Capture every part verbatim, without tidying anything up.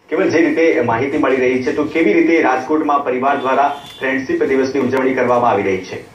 કેવલ જે રીતે માહિતી મળી રહી છે, તો કેવી રીતે રાજકોટમાં પરિવાર દ્વારા ફ્રેન્ડશિપ દિવસની ઉજવણી કરવામાં આવી રહી છે?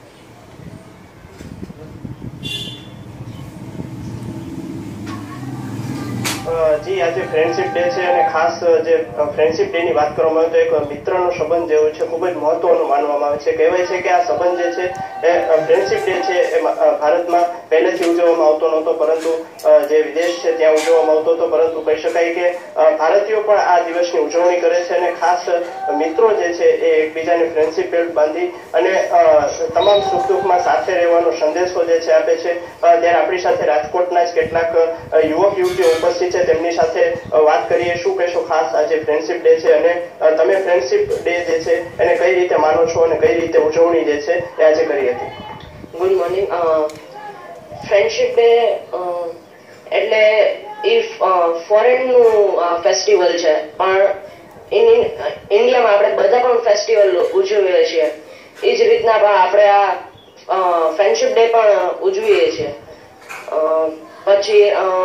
જી, આજે ફ્રેન્ડશિપ ડે છે અને ખાસ જે ફ્રેન્ડશિપ ડે ની વાત કરવામાં આવે તો એક મિત્રનો સંબંધ જેવો છે, ખૂબ જ મહત્વનો માનવામાં આવે છે. કહેવાય છે કે આ સંબંધ જે છે એ ફ્રેન્ડશિપ ડે છે એ ભારતમાં પહેલેથી ઉજવવામાં આવતો નહોતો, પરંતુ જે વિદેશ છે ત્યાં ઉજવવામાં આવતો હતો. પરંતુ કહી શકાય કે ભારતીયો પણ આ દિવસની ઉજવણી કરે છે અને ખાસ મિત્રો જે છે એ એકબીજાને ફ્રેન્ડશિપ બેલ્ટ બાંધી અને તમામ સુખ દુઃખમાં સાથે રહેવાનો સંદેશો જે છે આપે છે. ત્યારે આપણી સાથે રાજકોટના જ કેટલાક યુવક યુવતીઓ ઉપસ્થિત છે, તેમની સાથે વાત કરીએ. શું કહેશો ખાસ આજે ફ્રેન્ડશિપ ડે છે અને તમે ફ્રેન્ડશિપ ડે જે છે એને કઈ રીતે માનો છો અને કઈ રીતે ઉજવણી જે છે એ આજે કરી હતી? Good morning. ફ્રેન્ડશિપ ડે એટલે એ ફોરેન નું ફેસ્ટિવલ છે, પણ ઇન્ડિયામાં આપણે બધા પણ ફેસ્ટિવલ ઉજવીએ છીએ. એ જ રીતના પણ આપણે આ ફ્રેન્ડશિપ ડે પણ ઉજવીએ છીએ. પછી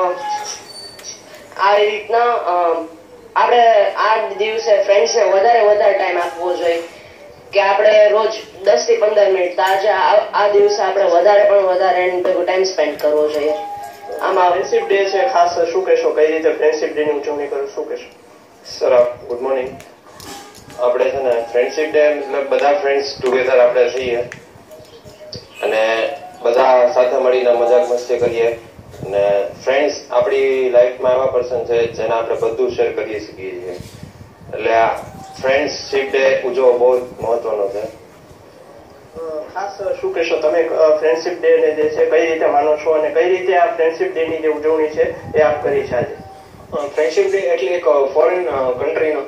આ રીતના આપણે આ દિવસે ફ્રેન્ડ્સને વધારે વધારે ટાઈમ આપવો જોઈએ કે આપણે રોજ દસ થી પંદર મિનિટ આજે આ દિવસે આપણે વધારે પણ વધારે ટાઈમ સ્પેન્ડ કરવો જોઈએ. આમાં ફ્રેન્ડશિપ ડે છે, ખાસ શું કહેશો, કઈ રીતે ફ્રેન્ડશિપ ડે ની ઉજવણી કરો, શું કહેશો? Sir, good morning. આપણે છે ને ફ્રેન્ડશિપ ડે મતલબ બધા ફ્રેન્ડ્સ ટુગેધર આપણે થઈએ અને બધા સાથે મળીને મજાક મસ્તી કરીએ. અને ફ્રેન્ડ્સ આપણી લાઈફમાં એવા પર્સન છે જેને આપણે બધું શેર કરી શકીએ છીએ. એટલે આ ફ્રેન્ડશિપ ડે ઉજવવો બહુ મહત્વનો છે. ખાસ શું કહેશો તમે ફ્રેન્ડશિપ ડે ને જે છે કઈ રીતે માનો છો અને કઈ રીતે આ ફ્રેન્ડશિપ ડે ની જે ઉજવણી છે એ આપ કરી છે આજે? ફ્રેન્ડશિપ ડે એટલે એક ફોરેન કન્ટ્રીનો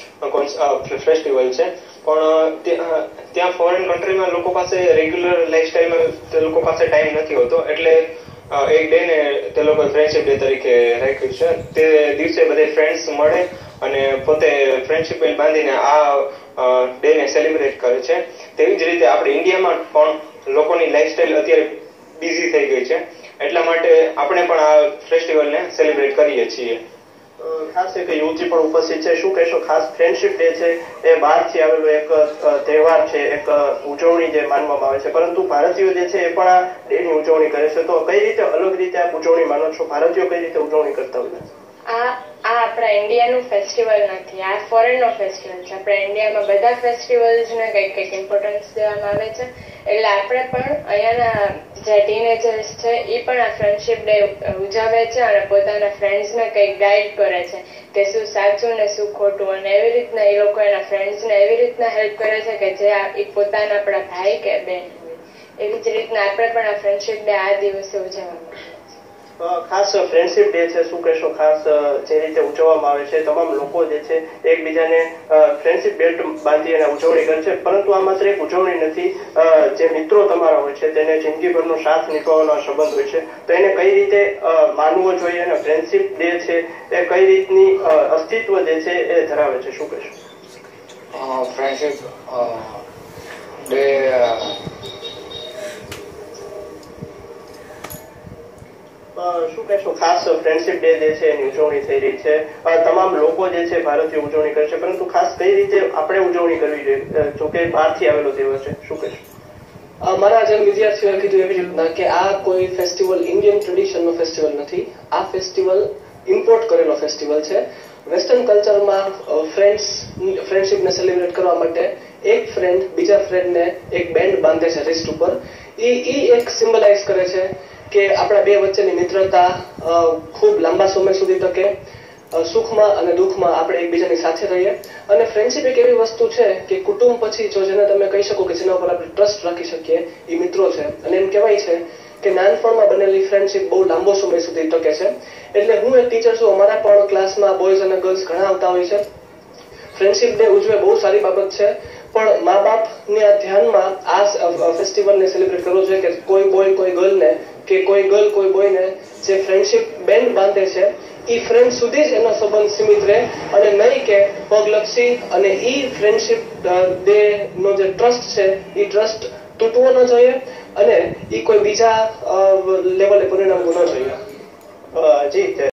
ફેસ્ટિવલ છે, પણ ત્યાં ફોરેન કન્ટ્રીમાં લોકો પાસે રેગ્યુલર લાઈફસ્ટાઈલમાં તે લોકો પાસે ટાઈમ નથી હોતો, એટલે એક ડે ને તે લોકો ફ્રેન્ડશિપ ડે તરીકે રાખ્યું છે. તે દિવસે બધે ફ્રેન્ડ્સ મળે અને પોતે ફ્રેન્ડશિપ ડે બાંધીને આ ડે ને સેલિબ્રેટ કરે છે. તેવી જ રીતે આપણે ઇન્ડિયામાં પણ લોકોની લાઈફસ્ટાઈલ અત્યારે બિઝી થઈ ગઈ છે, એટલા માટે આપણે પણ આ ફેસ્ટિવલને સેલિબ્રેટ કરીએ છીએ. ખાસ એક યુવતી પણ ઉપસ્થિત છે. શું કહેશો, ખાસ ફ્રેન્ડશિપ ડે છે એ બહારથી આવેલો એક તહેવાર છે, એક ઉજવણી જે માનવામાં આવે છે, પરંતુ ભારતીયો જે છે એ પણ આ ડે ની ઉજવણી કરે છે. તો કઈ રીતે અલગ રીતે આ ઉજવણી માનો છો? ભારતીયો કઈ રીતે ઉજવણી કરતા હોય? આ આ આપણા ઇન્ડિયાનું ફેસ્ટિવલ નથી, આ ફોરેન નો ફેસ્ટિવલ છે. આપણા ઇન્ડિયામાં બધા ફેસ્ટિવલ્સને કંઈક કંઈક ઇમ્પોર્ટન્સ દેવામાં આવે છે, એટલે આપણે પણ અહીંયાના જે ટીનેજર્સ છે એ પણ આ ફ્રેન્ડશિપ ડે ઉજવે છે અને પોતાના ફ્રેન્ડ્સને કંઈક ગાઈડ કરે છે કે શું સાચું ને શું ખોટું, અને એવી રીતના એ લોકો એના ફ્રેન્ડ્સને એવી રીતના હેલ્પ કરે છે કે જે એ પોતાના આપણા ભાઈ કે બેન હોય. એવી જ રીતના આપણે પણ આ ફ્રેન્ડશિપ ડે આ દિવસે ઉજવવામાં ખાસ ફ્રેન્ડશિપ ડે છે. શું કહેશો, ખાસ જે રીતે ઉજવવામાં આવે છે, તમામ લોકો જે છે એકબીજાને ફ્રેન્ડશિપ બેલ્ટ બાંધી અને ઉજવણી કરે છે, પરંતુ આ માત્ર એક ઉજવણી નથી. જે મિત્રો તમારા હોય છે તેને જિંદગીભરનો સાથ નિભાવવાનો સંબંધ હોય છે, તો એને કઈ રીતે માનવો જોઈએ અને ફ્રેન્ડશિપ ડે છે એ કઈ રીતની અસ્તિત્વ જે છે એ ધરાવે છે? શું કહેશો? ફ્રેન્ડશિપ ડે શું કહેશો, ખાસ ફ્રેન્ડશિપ ડે જે છે એની ઉજવણી થઈ રહી છે, તમામ લોકો જે છે ભારતીય ઉજવણી કરે છે, પરંતુ ખાસ કઈ રીતે આપણે ઉજવણી કરવી જોઈએ, જોકે બહારથી આવેલો દિવસ છે? શું કહેશો? મારા જેમ વિદ્યાર્થીઓએ કીધું એવી રીતના કે આ કોઈ ફેસ્ટિવલ ઇન્ડિયન ટ્રેડિશનનો ફેસ્ટિવલ નથી. આ ફેસ્ટિવલ ઇમ્પોર્ટ કરેલો ફેસ્ટિવલ છે. વેસ્ટર્ન કલ્ચરમાં ફ્રેન્ડ્સ ફ્રેન્ડશિપને સેલિબ્રેટ કરવા માટે એક ફ્રેન્ડ બીજા ફ્રેન્ડને એક બેન્ડ બાંધે છે રિસ્ટ ઉપર. એ એક સિમ્બલાઇઝ કરે છે કે આપણા બે વચ્ચેની મિત્રતા ખૂબ લાંબા સમય સુધી ટકે, સુખમાં અને દુઃખમાં આપણે એકબીજાની સાથે રહીએ. અને ફ્રેન્ડશિપ એક એવી વસ્તુ છે કે કુટુંબ પછી જો જેને તમે કહી શકો કે જેના ઉપર આપણે ટ્રસ્ટ રાખી શકીએ એ મિત્રો છે. અને એમ કહેવાય છે કે નાનપણમાં બનેલી ફ્રેન્ડશિપ બહુ લાંબો સમય સુધી ટકે છે. એટલે હું એક ટીચર છું, અમારા પણ ક્લાસમાં બોયઝ અને ગર્લ્સ ઘણા આવતા હોય છે. ફ્રેન્ડશિપ ડે ઉજવે બહુ સારી બાબત છે, પણ મા બાપને ધ્યાનમાં આ ફેસ્ટિવલને સેલિબ્રેટ કરવો જોઈએ કે કોઈ બોય કોઈ ગર્લને કે કોઈ ગર્લ કોઈ બોયને જે ફ્રેન્ડશિપ બેન્ડ બાંધે છે એ ફ્રેન્ડ સુધી જ એનો સંબંધ સીમિત રહે, અને નહીં કે પગલક્ષી અને એ ફ્રેન્ડશિપ ડે નો જે ટ્રસ્ટ છે એ ટ્રસ્ટ તૂટવો ન જોઈએ અને એ કોઈ બીજા લેવલે પરિણામવું ન જોઈએ. જી